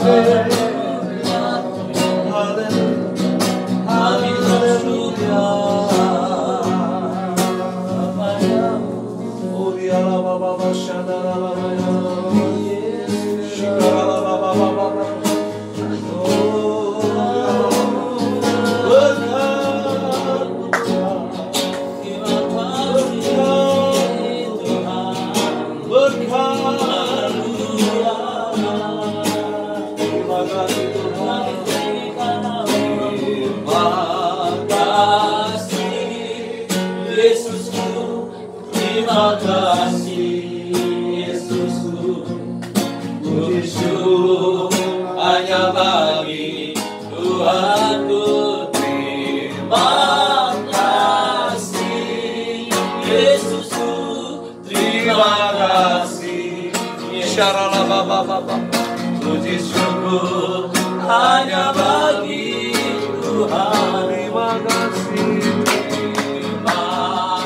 Puji syukur hanya bagi Tuhan. Terima kasih. Terima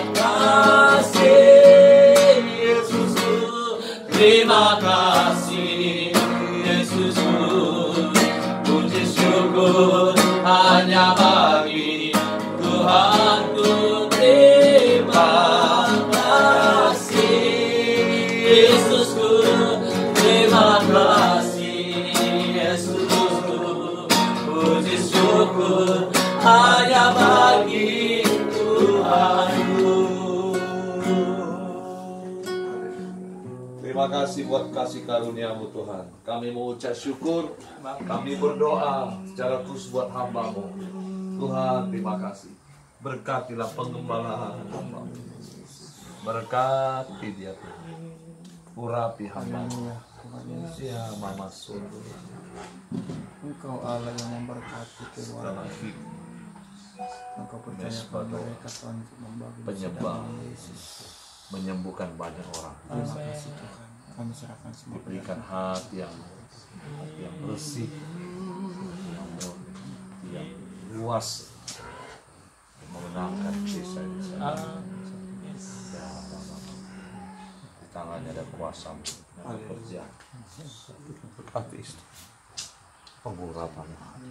kasih Yesusku. Terima kasih Yesusku. Puji syukur hanya bagi Tuhanku. Terima kasih Yesusku. Terima kasih Yesusku. Puji syukur hanya bagi Tuhanku. Terima kasih buat kasih karunia-Mu Tuhan. Kami mengucap syukur, kami berdoa secara khusus buat hamba-Mu. Tuhan, terima kasih. Berkatilah penggembalaan hamba-Mu. Berkati dia Tuhan. Urapi hamba-Mu. Ya Mama Sulu. Engkau Allah yang memberkati keluarga. Engkau percayakan mereka Tuhan untuk membagi Penyembah, menyembuhkan banyak orang. Terima kasih Tuhan. Kami serahkan semua. Diberikan hati yang bersih, yang luas, mengenangkan desa-desa. Di tangannya ada kuasa bekerja. Berkati istri, pengurapan hati,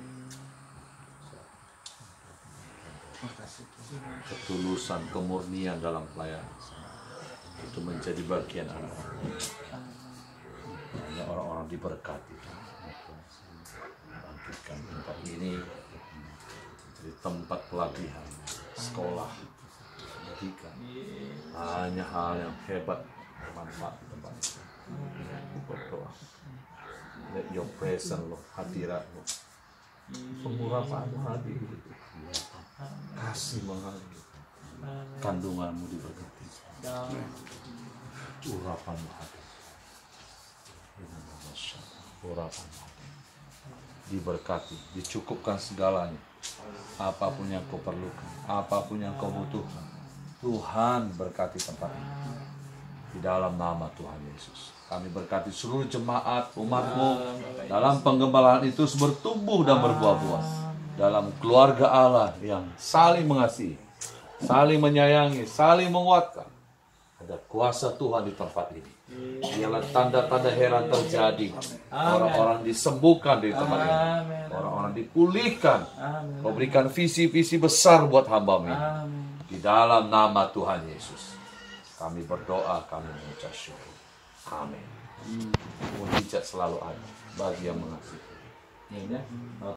ketulusan, kemurnian dalam pelayanan itu menjadi bagian anak-anak. Hanya orang-orang diberkati. Bangkitkan tempat ini menjadi tempat pelatihan, sekolah, pendidikan. Hanya hal yang hebat bermanfaat di tempat ini. Berdoa. Let your presence, Lord, hadirat-Mu, pengurapan-Mu hadir. Kasih mengalir. Kandungan-Mu diberkati. Urapan-Mu hadir. Urapan-Mu hadir. Diberkati, dicukupkan segalanya. Apapun yang kau perlukan, apapun yang kau butuhkan, Tuhan berkati tempat ini. Di dalam nama Tuhan Yesus, kami berkati seluruh jemaat umat-Mu dalam penggembalaan itu bertumbuh dan berbuah-buah dalam keluarga Allah yang saling mengasihi, saling menyayangi, saling menguatkan. Ada kuasa Tuhan di tempat ini. Biarlah tanda-tanda heran terjadi. Orang-orang disembuhkan di tempat ini. Orang-orang dipulihkan. Kau berikan visi-visi besar buat hamba-Mu. Di dalam nama Tuhan Yesus, kami berdoa, kami mengucap syukur. Amin. Mujizat selalu ada bagi yang mengasihi.